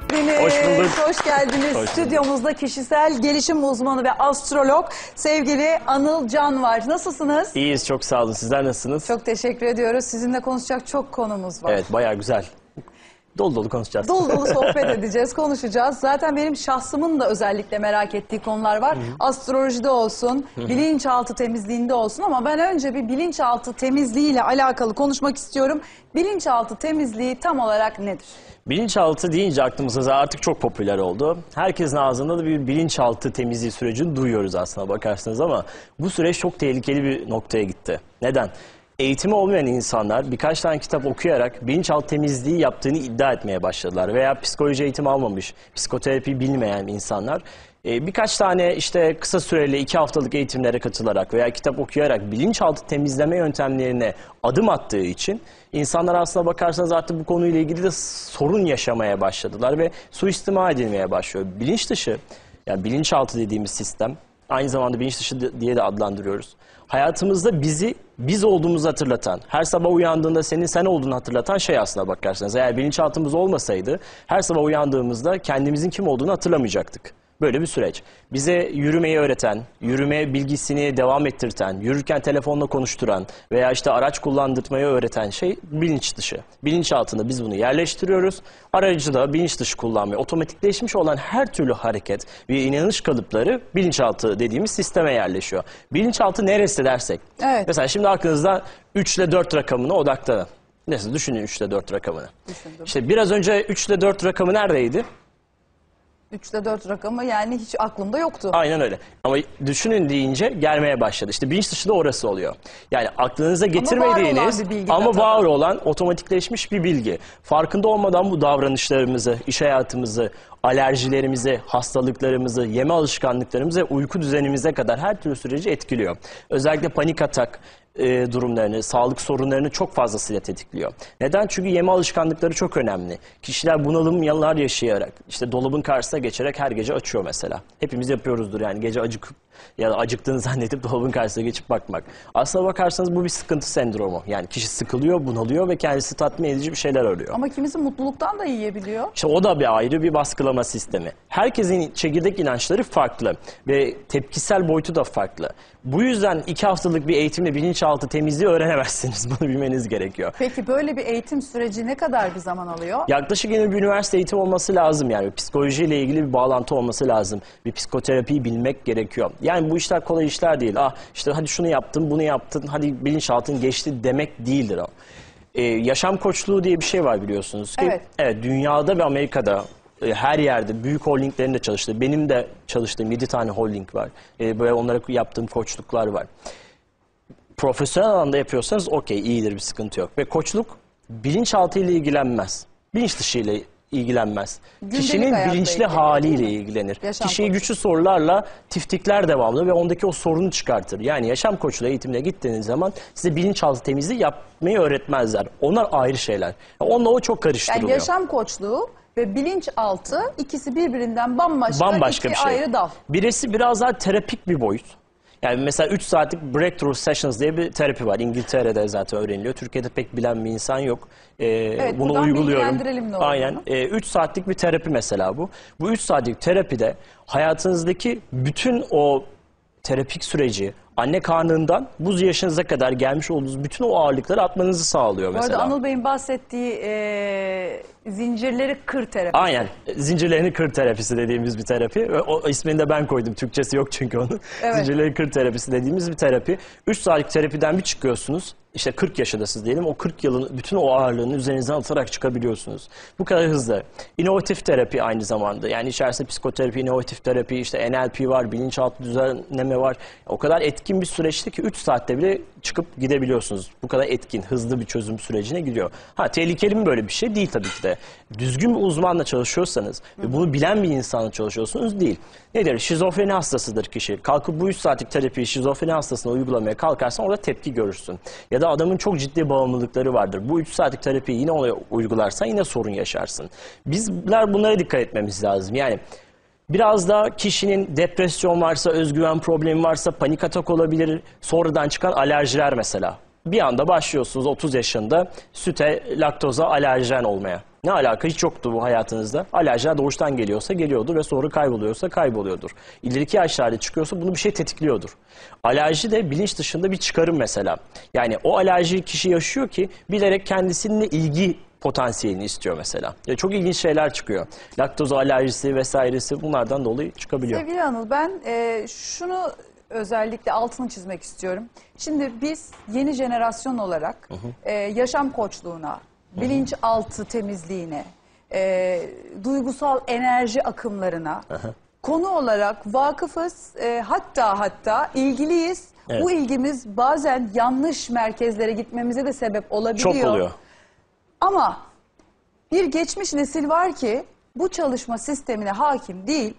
geldiniz. Hoş bulduk. Hoş geldiniz. Hoş Stüdyomuzda kişisel gelişim uzmanı ve astrolog sevgili Anıl Can var. Nasılsınız? İyiyiz, çok sağ olun. Sizler nasılsınız? Çok teşekkür ediyoruz. Sizinle konuşacak çok konumuz var. Evet, bayağı güzel. Dolu dolu konuşacağız. Dolu dolu sohbet edeceğiz, konuşacağız. Zaten benim şahsımın da özellikle merak ettiği konular var. Astrolojide olsun, bilinçaltı temizliğinde olsun ama ben önce bir bilinçaltı temizliğiyle alakalı konuşmak istiyorum. Bilinçaltı temizliği tam olarak nedir? Bilinçaltı deyince aklımıza artık çok popüler oldu. Herkesin ağzında da bir bilinçaltı temizliği sürecini duyuyoruz aslına bakarsanız ama bu süreç çok tehlikeli bir noktaya gitti. Neden? Eğitimi olmayan insanlar birkaç tane kitap okuyarak bilinçaltı temizliği yaptığını iddia etmeye başladılar. Veya psikoloji eğitimi almamış, psikoterapi bilmeyen insanlar birkaç tane işte kısa süreli 2 haftalık eğitimlere katılarak veya kitap okuyarak bilinçaltı temizleme yöntemlerine adım attığı için insanlar aslına bakarsanız artık bu konuyla ilgili de sorun yaşamaya başladılar ve suistimal edilmeye başlıyor. Bilinç dışı, yani bilinçaltı dediğimiz sistem, aynı zamanda bilinç dışı diye de adlandırıyoruz. Hayatımızda bizi biz olduğumuzu hatırlatan, her sabah uyandığında senin sen olduğunu hatırlatan şey aslına bakarsanız. Eğer bilinçaltımız olmasaydı her sabah uyandığımızda kendimizin kim olduğunu hatırlamayacaktık. Böyle bir süreç. Bize yürümeyi öğreten, yürüme bilgisini devam ettirten, yürürken telefonla konuşturan veya işte araç kullandırmayı öğreten şey bilinç dışı. Bilinçaltında biz bunu yerleştiriyoruz. Aracı da bilinç dışı kullanmaya, otomatikleşmiş olan her türlü hareket ve inanış kalıpları bilinçaltı dediğimiz sisteme yerleşiyor. Bilinçaltı neresi dersek. Evet. Mesela şimdi aklınızda 3 ile 4 rakamına odaklanın. Nasıl düşünün 3 ile 4 rakamını. Düşündüm. İşte biraz önce 3 ile 4 rakamı neredeydi? 3 ile 4 rakamı yani hiç aklımda yoktu. Aynen öyle. Ama düşünün deyince gelmeye başladı. İşte bilinç dışı da orası oluyor. Yani aklınıza getirmediğiniz ama var olan otomatikleşmiş bir bilgi. Farkında olmadan bu davranışlarımızı, iş hayatımızı, alerjilerimizi, hastalıklarımızı, yeme alışkanlıklarımızı, uyku düzenimize kadar her türlü süreci etkiliyor. Özellikle panik atak durumlarını, sağlık sorunlarını çok fazlasıyla tetikliyor. Neden? Çünkü yeme alışkanlıkları çok önemli. Kişiler bunalım yıllar yaşayarak, işte dolabın karşısına geçerek her gece açıyor mesela. Hepimiz yapıyoruzdur yani gece acıkıp ya da acıktığını zannedip dolabın karşısına geçip bakmak. Aslına bakarsanız bu bir sıkıntı sendromu. Yani kişi sıkılıyor, bunalıyor ve kendisi tatmin edici bir şeyler arıyor. Ama kimisi mutluluktan da yiyebiliyor. İşte o da bir ayrı bir baskılama sistemi. Herkesin çekirdek inançları farklı ve tepkisel boyutu da farklı. Bu yüzden 2 haftalık bir eğitimle bilinçaltı temizliği öğrenemezsiniz. Bunu bilmeniz gerekiyor. Peki böyle bir eğitim süreci ne kadar bir zaman alıyor? Yaklaşık yine bir üniversite eğitimi olması lazım yani. Psikolojiyle ilgili bir bağlantı olması lazım. Bir psikoterapiyi bilmek gerekiyor. Yani bu işler kolay işler değil. Ah işte hadi şunu yaptın, bunu yaptın, hadi bilinçaltın geçti demek değildir o. Yaşam koçluğu diye bir şey var biliyorsunuz ki. Evet. Evet, dünyada ve Amerika'da her yerde büyük holdinglerin de çalıştığı, benim de çalıştığım 7 tane holding var. Böyle onlara yaptığım koçluklar var. Profesyonel alanda yapıyorsanız okey, iyidir, bir sıkıntı yok. Ve koçluk bilinçaltı ile ilgilenmez. Bilinç dışı ile ilgilenmez. Gündelik Kişinin hayatla bilinçli ilgili, haliyle değil mi? ilgilenir. Yaşam Kişiyi koçu. güçlü sorularla tiftikler devamlı ve ondaki o sorunu çıkartır. Yani yaşam koçluğu eğitimine gittiğiniz zaman size bilinçaltı temizliği yapmayı öğretmezler. Onlar ayrı şeyler. Onunla o çok karıştırılıyor. Yani yaşam koçluğu ve bilinçaltı ikisi birbirinden bambaşka bir iki şey. ayrı dal. Birisi biraz daha terapik bir boyut. Yani mesela 3 saatlik Breakthrough Sessions diye bir terapi var. İngiltere'de zaten öğreniliyor. Türkiye'de pek bilen bir insan yok. Bunu buradan uyguluyorum. bilgilendirelim ne olduğunu. Aynen. 3 saatlik bir terapi mesela bu. Bu 3 saatlik terapide hayatınızdaki bütün o terapik süreci, anne karnından buz yaşınıza kadar gelmiş olduğunuz bütün o ağırlıkları atmanızı sağlıyor Bu mesela. arada Anıl Bey'in bahsettiği zincirleri kır terapisi. Aynen. Zincirlerini kır terapisi dediğimiz bir terapi. O ismini de ben koydum. Türkçesi yok çünkü onun. Evet. Zincirlerini kır terapisi dediğimiz bir terapi. 3 saatlik terapiden bir çıkıyorsunuz. İşte 40 yaşındasınız diyelim. O 40 yılın bütün o ağırlığını üzerinizden atarak çıkabiliyorsunuz. Bu kadar hızlı. İnovatif terapi aynı zamanda. Yani içerisinde psikoterapi, inovatif terapi, işte NLP var, bilinçaltı düzenleme var. O kadar etkin bir süreçti ki 3 saatte bile çıkıp gidebiliyorsunuz. Bu kadar etkin, hızlı bir çözüm sürecine gidiyor. Tehlikeli mi böyle bir şey? Değil tabii ki de. Düzgün bir uzmanla çalışıyorsanız ve bunu bilen bir insanla çalışıyorsunuz değil. Nedir? Şizofreni hastasıdır kişi. Kalkıp bu 3 saatlik terapiyi şizofreni hastasına uygulamaya kalkarsan orada tepki görürsün. Ya da adamın çok ciddi bağımlılıkları vardır. Bu 3 saatlik terapiyi yine ona uygularsan yine sorun yaşarsın. Bizler bunlara dikkat etmemiz lazım. Yani biraz da kişinin depresyon varsa, özgüven problemi varsa, panik atak olabilir, sonradan çıkan alerjiler mesela. bir anda başlıyorsunuz 30 yaşında süte, laktoza alerjen olmaya. Ne alaka? Hiç yoktu bu hayatınızda. Alerjiler doğuştan geliyorsa geliyordur ve sonra kayboluyorsa kayboluyordur. İleriki yaşlarda çıkıyorsa bunu bir şey tetikliyordur. Alerji de bilinç dışında bir çıkarım mesela. Yani o alerjiyi kişi yaşıyor ki bilerek kendisininle ilgi potansiyelini istiyor mesela. Ya çok ilginç şeyler çıkıyor. Laktoz alerjisi vesairesi bunlardan dolayı çıkabiliyor. Sevgili Anıl, ben şunu özellikle altını çizmek istiyorum. Şimdi biz yeni jenerasyon olarak yaşam koçluğuna, bilinçaltı temizliğine, duygusal enerji akımlarına konu olarak vakıfız. Hatta ilgiliyiz. Evet. Bu ilgimiz bazen yanlış merkezlere gitmemize de sebep olabiliyor. Çok oluyor. Ama bir geçmiş nesil var ki bu çalışma sistemine hakim değil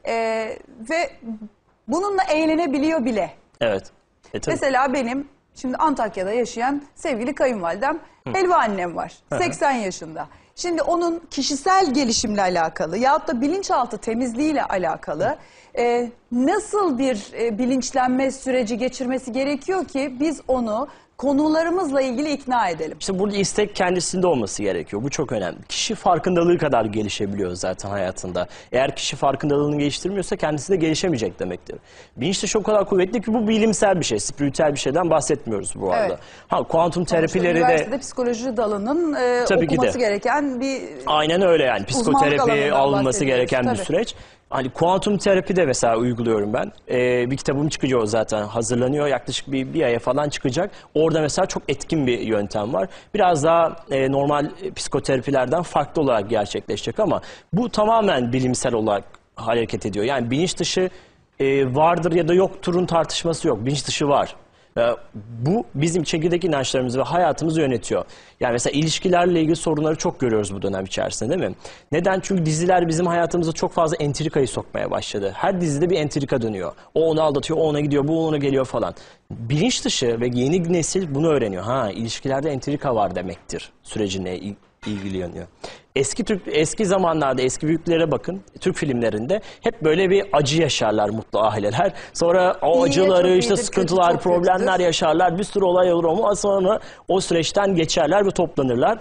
ve bununla eğlenebiliyor bile. Evet. Tabii. Mesela benim şimdi Antakya'da yaşayan sevgili kayınvalidem Helva annem var. 80 yaşında. Şimdi onun kişisel gelişimle alakalı yahut da bilinçaltı temizliğiyle alakalı nasıl bir bilinçlenme süreci geçirmesi gerekiyor ki biz onu konularımızla ilgili ikna edelim. İşte burada istek kendisinde olması gerekiyor. Bu çok önemli. Kişi farkındalığı kadar gelişebiliyor zaten hayatında. Eğer kişi farkındalığını geliştirmiyorsa kendisi de gelişemeyecek demektir. Bilinç dışı o kadar kuvvetli ki bu bilimsel bir şey, spiritüel bir şeyden bahsetmiyoruz bu arada. Evet. Ha, kuantum terapileri de üniversitede psikoloji dalının Tabii ki okuması de. gereken bir aynen öyle yani. Psikoterapi alanından alınması bahsediyoruz. gereken bir Tabii. süreç. Hani kuantum terapi de mesela uyguluyorum ben. Bir kitabım çıkacak, o zaten hazırlanıyor. Yaklaşık bir aya falan çıkacak. Orada mesela çok etkin bir yöntem var. Biraz daha normal psikoterapilerden farklı olarak gerçekleşecek ama bu tamamen bilimsel olarak hareket ediyor. Yani bilinç dışı vardır ya da yokturun tartışması yok. Bilinç dışı var. Bu bizim çekirdek inançlarımızı ve hayatımızı yönetiyor. Yani mesela ilişkilerle ilgili sorunları çok görüyoruz bu dönem içerisinde, değil mi? Neden? Çünkü diziler bizim hayatımıza çok fazla entrikayı sokmaya başladı. Her dizide bir entrika dönüyor. O onu aldatıyor, o ona gidiyor, bu ona geliyor falan. Bilinç dışı ve yeni nesil bunu öğreniyor. Ha, ilişkilerde entrika var demektir sürecine ilgileniyor. Eski zamanlarda eski büyüklere bakın, Türk filmlerinde hep böyle bir acı yaşarlar mutlu aileler. Sonra o acıları çok işte iyidir, sıkıntılar, kötü çok problemler kötüdür. yaşarlar. Bir sürü olay olur ama sonra o süreçten geçerler ve toplanırlar.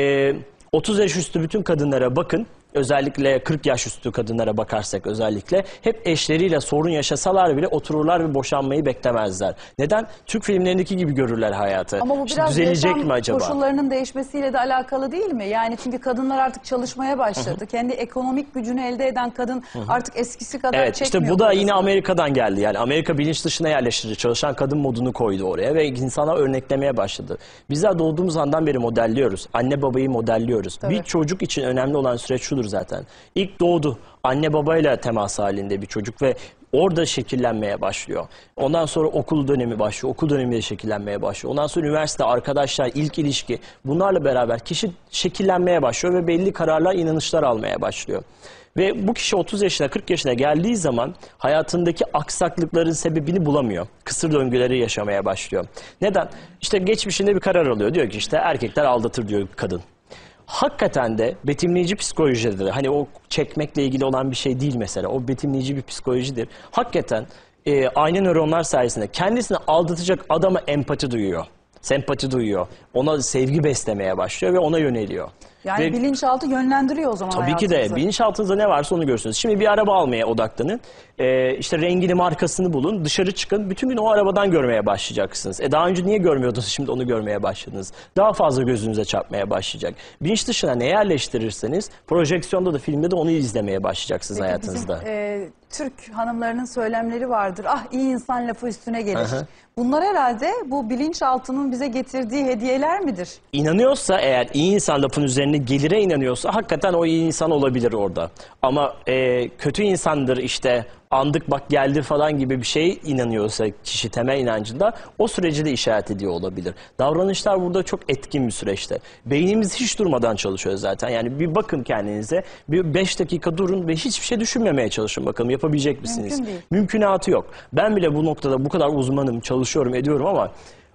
30 yaş üstü bütün kadınlara bakın. Özellikle 40 yaş üstü kadınlara bakarsak özellikle hep eşleriyle sorun yaşasalar bile otururlar ve boşanmayı beklemezler. Neden? Türk filmlerindeki gibi görürler hayatı. Ama bu İşte biraz düzelecek yaşam mi acaba? koşullarının değişmesiyle de alakalı değil mi? Yani çünkü kadınlar artık çalışmaya başladı. Kendi ekonomik gücünü elde eden kadın artık eskisi kadar Evet, çekmiyor. işte bu da yine kocasını. Amerika'dan geldi. Yani Amerika bilinç dışına yerleştirdi. Çalışan kadın modunu koydu oraya ve insana örneklemeye başladı. Bizler doğduğumuz andan beri modelliyoruz. Anne babayı modelliyoruz. Tabii. Bir çocuk için önemli olan süreç şudur zaten. İlk doğdu. Anne babayla temas halinde bir çocuk ve orada şekillenmeye başlıyor. Ondan sonra okul dönemi başlıyor. Okul döneminde şekillenmeye başlıyor. Ondan sonra üniversite, arkadaşlar, ilk ilişki. Bunlarla beraber kişi şekillenmeye başlıyor ve belli kararlar, inanışlar almaya başlıyor. Ve bu kişi 30 yaşına, 40 yaşına geldiği zaman hayatındaki aksaklıkların sebebini bulamıyor. Kısır döngüleri yaşamaya başlıyor. Neden? İşte geçmişinde bir karar alıyor. Diyor ki işte erkekler aldatır diyor kadın. Hakikaten de betimleyici psikolojidir. Hani o çekmekle ilgili olan bir şey değil mesela. O betimleyici bir psikolojidir. Hakikaten aynı nöronlar sayesinde kendisini aldatacak adama empati duyuyor. Sempati duyuyor. Ona sevgi beslemeye başlıyor ve ona yöneliyor. Yani Ve bilinçaltı yönlendiriyor o zaman tabii ki de hayatınızı. bilinçaltınızda ne varsa onu görürsünüz. Şimdi bir araba almaya odaklanın. İşte rengini, markasını bulun. Dışarı çıkın. Bütün gün o arabadan görmeye başlayacaksınız. Daha önce niye görmüyordunuz? Şimdi onu görmeye başladınız. Daha fazla gözünüze çarpmaya başlayacak. Bilinç dışına ne yerleştirirseniz projeksiyonda da filmde de onu izlemeye başlayacaksınız Peki hayatınızda. bizim Türk hanımlarının söylemleri vardır. Ah, iyi insan lafı üstüne gelir. Bunlar herhalde bu bilinçaltının bize getirdiği hediyeler midir? İnanıyorsa eğer iyi insan lafın üzerine gelire inanıyorsa hakikaten o iyi insan olabilir orada. Ama kötü insandır işte andık bak geldi falan gibi bir şey inanıyorsa kişi temel inancında o süreci de işaret ediyor olabilir. Davranışlar burada çok etkin bir süreçte. Beynimiz hiç durmadan çalışıyor zaten. Yani bir bakın kendinize, bir 5 dakika durun ve hiçbir şey düşünmemeye çalışın bakalım yapabilecek misiniz? Mümkün değil. Mümkünatı yok. Ben bile bu noktada bu kadar uzmanım, çalışıyorum, ediyorum ama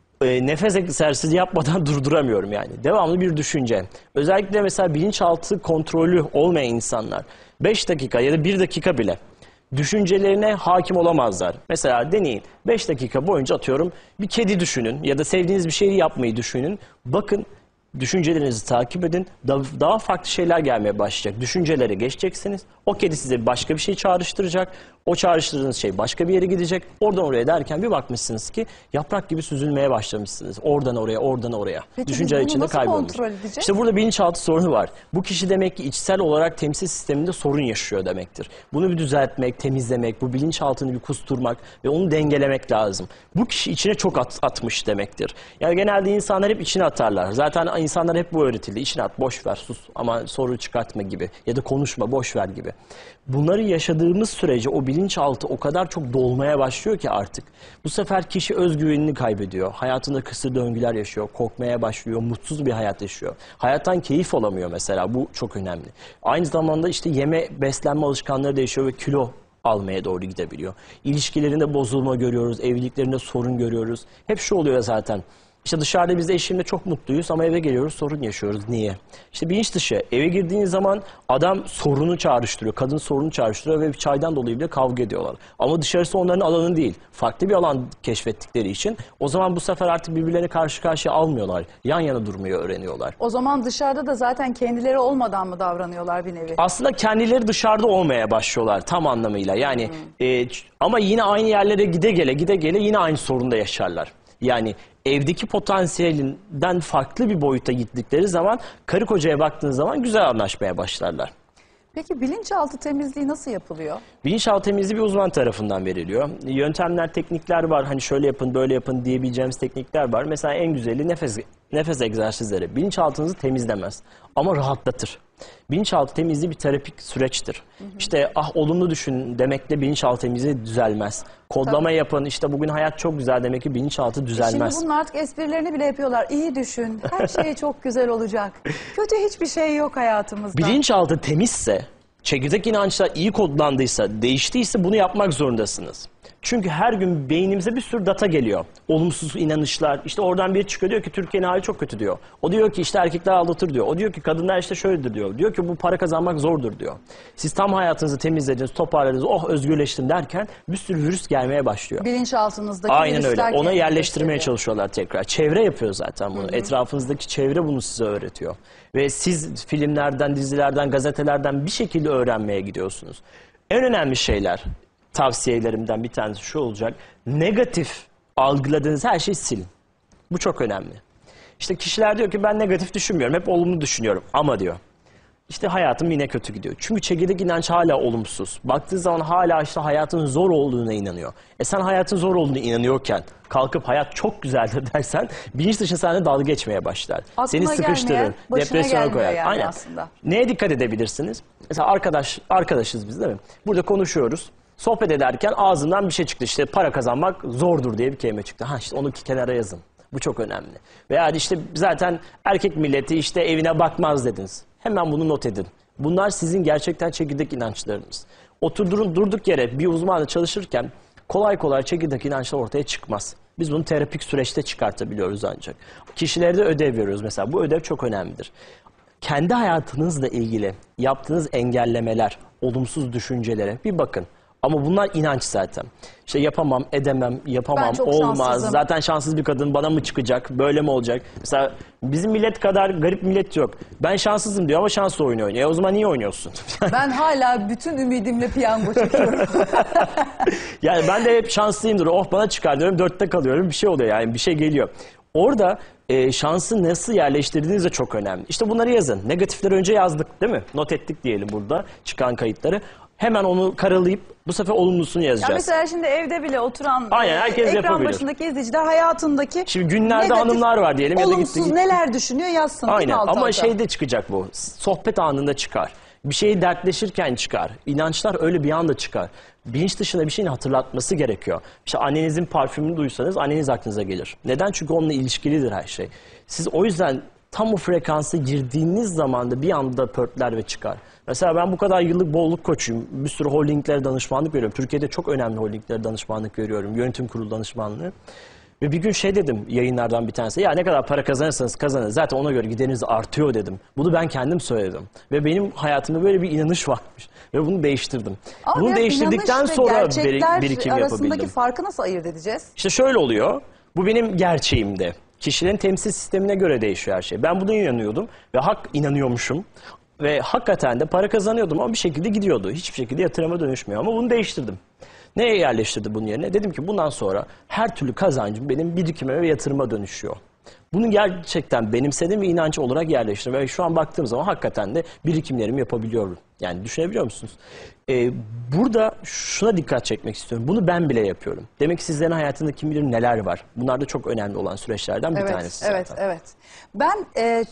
nefes egzersizi yapmadan durduramıyorum yani. Devamlı bir düşünce. Özellikle mesela bilinçaltı kontrolü olmayan insanlar 5 dakika ya da 1 dakika bile düşüncelerine hakim olamazlar. Mesela deneyin. 5 dakika boyunca atıyorum bir kedi düşünün ya da sevdiğiniz bir şeyi yapmayı düşünün. Bakın, düşüncelerinizi takip edin. Daha farklı şeyler gelmeye başlayacak. Düşüncelere geçeceksiniz. O kedi size başka bir şey çağrıştıracak. O çağrıştırdığınız şey başka bir yere gidecek. Oradan oraya derken bir bakmışsınız ki yaprak gibi süzülmeye başlamışsınız. Oradan oraya, oradan oraya. Peki Düşünceler biz bunu içinde nasıl kaybolmuş. kontrol edeceğiz? İşte burada bilinçaltı sorunu var. Bu kişi demek ki içsel olarak temsil sisteminde sorun yaşıyor demektir. Bunu bir düzeltmek, temizlemek, bu bilinçaltını bir kusturmak ve onu dengelemek lazım. Bu kişi içine çok atmış demektir. Yani genelde insanlar hep içine atarlar. Zaten insanlar hep bu öğretildi. İçine at, boş ver, sus ama soru çıkartma gibi ya da konuşma, boş ver gibi. Bunları yaşadığımız sürece o bilinçaltı o kadar çok dolmaya başlıyor ki artık. Bu sefer kişi özgüvenini kaybediyor. Hayatında kısır döngüler yaşıyor, korkmaya başlıyor, mutsuz bir hayat yaşıyor. Hayattan keyif alamıyor mesela, bu çok önemli. Aynı zamanda işte beslenme alışkanlıkları değişiyor ve kilo almaya doğru gidebiliyor. İlişkilerinde bozulma görüyoruz, evliliklerinde sorun görüyoruz. Hep şu oluyor zaten. İşte dışarıda biz eşimle çok mutluyuz ama eve geliyoruz, sorun yaşıyoruz. Niye? İşte bilinç dışı. Eve girdiğiniz zaman adam sorunu çağrıştırıyor, kadın sorunu çağrıştırıyor ve bir çaydan dolayı bile kavga ediyorlar. Ama dışarısı onların alanı değil. Farklı bir alan keşfettikleri için o zaman bu sefer artık birbirlerini karşı karşıya almıyorlar. Yan yana durmayı öğreniyorlar. O zaman dışarıda da zaten kendileri olmadan mı davranıyorlar bir nevi? Aslında kendileri dışarıda olmaya başlıyorlar tam anlamıyla. Yani ama yine aynı yerlere gide gele yine aynı sorunda yaşarlar. Yani evdeki potansiyelinden farklı bir boyuta gittikleri zaman karı kocaya baktığınız zaman güzel anlaşmaya başlarlar. Peki bilinçaltı temizliği nasıl yapılıyor? Bilinçaltı temizliği bir uzman tarafından veriliyor. Yöntemler, teknikler var. Hani şöyle yapın, böyle yapın diyebileceğimiz teknikler var. Mesela en güzeli nefes egzersizleri. Bilinçaltınızı temizlemez ama rahatlatır. Bilinçaltı temizliği bir terapik süreçtir. İşte olumlu düşün demekle bilinçaltı temizliği düzelmez. Kodlama yapın, işte bugün hayat çok güzel demek ki bilinçaltı düzelmez. Şimdi bunun artık esprilerini bile yapıyorlar. İyi düşün, her şey çok güzel olacak. Kötü hiçbir şey yok hayatımızda. Bilinçaltı temizse, çekirdek inançlar iyi kodlandıysa, değiştiyse bunu yapmak zorundasınız. Çünkü her gün beynimize bir sürü data geliyor. Olumsuz inanışlar. İşte oradan biri çıkıyor diyor ki Türkiye'nin hali çok kötü diyor. O diyor ki işte erkekler aldatır diyor. O diyor ki kadınlar işte şöyledir diyor. Diyor ki bu para kazanmak zordur diyor. Siz tam hayatınızı temizlediniz, toparladınız, özgürleştim derken bir sürü virüs gelmeye başlıyor. Bilinçaltınızdaki Aynen virüsler öyle. Ona kendini yerleştirmeye gösteriyor. çalışıyorlar tekrar. Çevre yapıyor zaten bunu. Etrafınızdaki çevre bunu size öğretiyor. Ve siz filmlerden, dizilerden, gazetelerden bir şekilde öğrenmeye gidiyorsunuz. En önemli şeyler, tavsiyelerimden bir tanesi şu olacak. Negatif algıladığınız her şeyi silin. Bu çok önemli. İşte kişiler diyor ki ben negatif düşünmüyorum. Hep olumlu düşünüyorum. Ama diyor işte hayatım yine kötü gidiyor. Çünkü çekirdek inanç hala olumsuz. Baktığı zaman hala işte hayatın zor olduğuna inanıyor. Sen hayatın zor olduğuna inanıyorken kalkıp hayat çok güzeldir dersen bilinç dışı seninle dalga geçmeye başlar. Aklına Seni sıkıştırır, gelmeyen, başına depresyona gelmiyor koyar. yani Aynen. aslında. Neye dikkat edebilirsiniz? Mesela arkadaşız biz değil mi? Burada konuşuyoruz. Sohbet ederken ağzından bir şey çıktı. İşte para kazanmak zordur diye bir kelime çıktı. İşte onu kenara yazın. Bu çok önemli. Veya işte zaten erkek milleti işte evine bakmaz dediniz. Hemen bunu not edin. Bunlar sizin gerçekten çekirdek inançlarınız. Durduk yere bir uzmanla çalışırken kolay kolay çekirdek inançlar ortaya çıkmaz. Biz bunu terapik süreçte çıkartabiliyoruz ancak. Kişilere de ödev veriyoruz mesela. Bu ödev çok önemlidir. Kendi hayatınızla ilgili yaptığınız engellemeler, olumsuz düşüncelere bir bakın. Ama bunlar inanç zaten. İşte yapamam, edemem, yapamam, Ben çok olmaz. şanssızım. Zaten şanssız bir kadın bana mı çıkacak, böyle mi olacak? Mesela bizim millet kadar garip millet yok. Ben şanssızım diyor ama şanslı oyun oynuyor. O zaman niye oynuyorsun? Ben hala bütün ümidimle piyango çekiyorum. Yani ben de hep şanslıyımdır. Oh bana çıkar diyorum, 4'te kalıyorum. Bir şey oluyor yani, bir şey geliyor. Orada şansı nasıl yerleştirdiğiniz de çok önemli. İşte bunları yazın. Negatifleri önce yazdık değil mi? Not ettik diyelim burada çıkan kayıtları. Hemen onu karalayıp bu sefer olumlusunu Ya yazacağız. mesela şimdi evde bile oturan Aynen, herkes ekran yapabilir. başındaki izleyiciler hayatındaki Şimdi günlerde negatif, hanımlar var diyelim ya da olumsuz gitti. neler düşünüyor yazsın. değil mi Aynen alt ama alta? şeyde çıkacak bu. Sohbet anında çıkar. Bir şeyi dertleşirken çıkar. İnançlar öyle bir anda çıkar. Bilinç dışında bir şeyin hatırlatması gerekiyor. İşte annenizin parfümünü duysanız anneniz aklınıza gelir. Neden? Çünkü onunla ilişkilidir her şey. Siz o yüzden tam o frekansa girdiğiniz zaman da bir anda pörtler ve çıkar. Mesela ben bu kadar yıllık bolluk koçuyum. Bir sürü holdinglere danışmanlık veriyorum. Türkiye'de çok önemli holdinglere danışmanlık veriyorum. Yönetim kurulu danışmanlığı. Ve bir gün şey dedim yayınlardan bir tanesi. Ya ne kadar para kazanırsanız kazanın. Zaten ona göre gideriniz artıyor dedim. Bunu ben kendim söyledim. Ve benim hayatımda böyle bir inanış varmış. Ve bunu değiştirdim. Ama Bunu biraz değiştirdikten inanış ve sonra gerçekler birikim arasındaki yapabildim. farkı nasıl ayırt edeceğiz? İşte şöyle oluyor. Bu benim gerçeğimde. Kişilerin temsil sistemine göre değişiyor her şey. Ben buna inanıyordum ve inanıyormuşum. Ve hakikaten de para kazanıyordum ama bir şekilde gidiyordu. Hiçbir şekilde yatırıma dönüşmüyor ama bunu değiştirdim. Neye yerleştirdi bunun yerine? Dedim ki bundan sonra her türlü kazancım benim birikime ve yatırıma dönüşüyor. Bunu gerçekten benimsedim ve inanç olarak yerleştirdim. Ve şu an baktığım zaman hakikaten de birikimlerimi yapabiliyorum. Yani düşünebiliyor musunuz? Burada şuna dikkat çekmek istiyorum. Bunu ben bile yapıyorum. Demek ki sizlerin hayatında kim bilir neler var. Bunlar da çok önemli olan süreçlerden bir tanesi zaten. Evet. Ben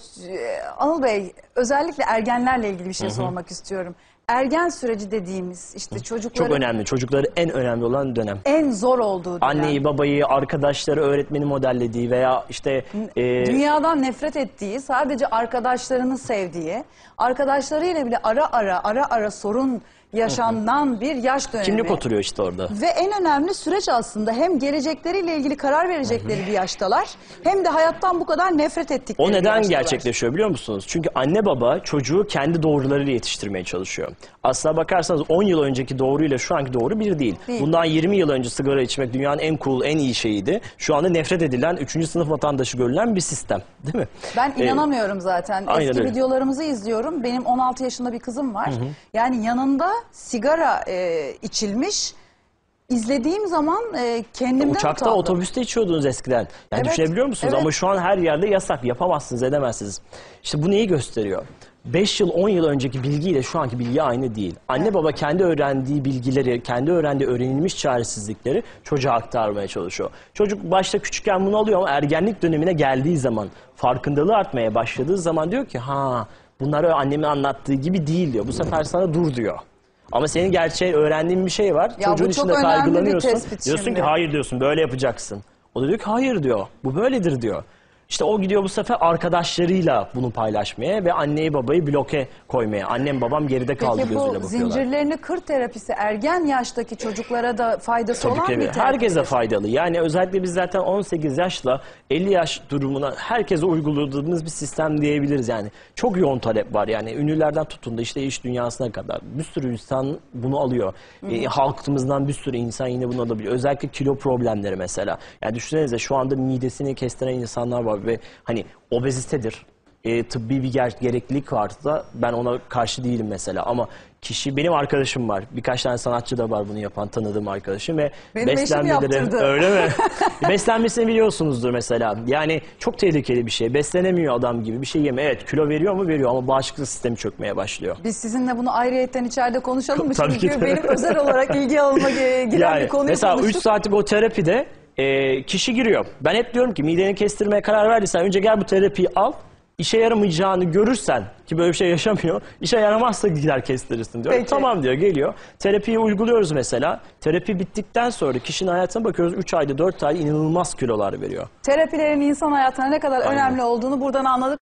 Anıl Bey özellikle ergenlerle ilgili bir şey sormak istiyorum. Ergen süreci dediğimiz işte çocukların Çok önemli. Çocukları en önemli olan dönem. en zor olduğu dönem. Anneyi, babayı, arkadaşları, öğretmeni modellediği veya işte... Dünyadan nefret ettiği, sadece arkadaşlarını sevdiği, arkadaşlarıyla bile ara ara sorun yaşanan bir yaş dönemi. kimlik oturuyor işte orada. Ve en önemli süreç aslında hem gelecekleriyle ilgili karar verecekleri bir yaştalar hem de hayattan bu kadar nefret ettikleri O bir neden yaştalar. gerçekleşiyor biliyor musunuz? Çünkü anne baba çocuğu kendi doğrularıyla yetiştirmeye çalışıyor. Aslına bakarsanız 10 yıl önceki doğruyla şu anki doğru bir değil. Bundan 20 yıl önce sigara içmek dünyanın en cool, en iyi şeyiydi. Şu anda nefret edilen, 3. sınıf vatandaşı görülen bir sistem. Değil mi? Ben inanamıyorum zaten. aynen Eski öyle. videolarımızı izliyorum. Benim 16 yaşında bir kızım var. Yani yanında sigara içilmiş. İzlediğim zaman kendimden Uçakta, utandım. otobüste içiyordunuz eskiden. Yani Evet, düşünebiliyor musunuz? evet. Ama şu an her yerde yasak. Yapamazsınız, edemezsiniz. İşte bu neyi gösteriyor? 5 yıl, 10 yıl önceki bilgiyle şu anki bilgi aynı değil. Anne baba kendi öğrendiği bilgileri, kendi öğrendiği öğrenilmiş çaresizlikleri çocuğa aktarmaya çalışıyor. Çocuk başta küçükken bunu alıyor ama ergenlik dönemine geldiği zaman, farkındalığı artmaya başladığı zaman diyor ki bunlar annemin anlattığı gibi değil diyor. Bu sefer sana dur diyor. Ama senin gerçeği öğrendiğin bir şey var. Ya Çocuğun bu çok içinde önemli bir kaygılanıyorsun. tespit Diyorsun şimdi. ki hayır diyorsun, böyle yapacaksın. O da diyor ki hayır diyor. Bu böyledir diyor. İşte o gidiyor bu sefer arkadaşlarıyla bunu paylaşmaya ve anneyi babayı bloke koymaya. Annem babam geride kaldı Peki gözüyle bu bakıyorlar. zincirlerini kır terapisi ergen yaştaki çocuklara da faydası Tabii olan ki bir evet. terapi. Herkese faydalı. Yani özellikle biz zaten 18 yaşla 50 yaş durumuna herkese uyguladığımız bir sistem diyebiliriz yani. Çok yoğun talep var yani. Ünlülerden tutun da işte iş dünyasına kadar. Bir sürü insan bunu alıyor. Halkımızdan bir sürü insan yine bunu alabiliyor. Özellikle kilo problemleri mesela. Yani düşünsenize şu anda midesini kestiren insanlar var ve hani obezitedir. Tıbbi bir gereklilik varsa ben ona karşı değilim mesela ama benim arkadaşım var. Birkaç tane sanatçı da var bunu yapan tanıdığım arkadaşım ve Benim eşim yaptırdı. öyle mi? Beslenmesini biliyorsunuzdur mesela. Yani çok tehlikeli bir şey. Beslenemiyor adam gibi bir şey yeme. Evet kilo veriyor mu? Veriyor ama bağışıklık sistemi çökmeye başlıyor. Biz sizinle bunu ayrıyetten içeride konuşalım mı? Tabii Çünkü ki de. benim özel olarak ilgi alanıma giren bir konuyu mesela 3 konuştuk. saatlik o terapide kişi giriyor. Ben hep diyorum ki mideni kestirmeye karar verdiysen önce gel bu terapiyi al. İşe yaramayacağını görürsen ki böyle bir şey yaşamıyor. İşe yaramazsa gider kestirirsin diyor. Peki. Tamam diyor geliyor. Terapiyi uyguluyoruz mesela. Terapi bittikten sonra kişinin hayatına bakıyoruz. 3 ayda 4 ayda inanılmaz kilolar veriyor. Terapilerin insan hayatına ne kadar Aynen. önemli olduğunu buradan anladık.